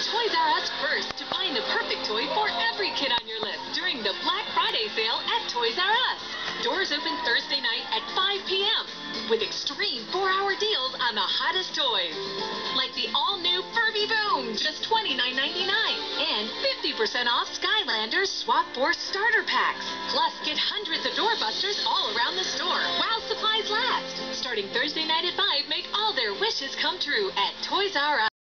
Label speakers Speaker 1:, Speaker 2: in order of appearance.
Speaker 1: Toys R Us first to find the perfect toy for every kid on your list during the Black Friday sale at Toys R Us. Doors open Thursday night at 5 p.m. with extreme 4-hour deals on the hottest toys. Like the all-new Furby Boom, just $29.99. And 50% off Skylanders Swap Force starter packs. Plus, get hundreds of doorbusters all around the store while supplies last. Starting Thursday night at 5, make all their wishes come true at Toys R Us.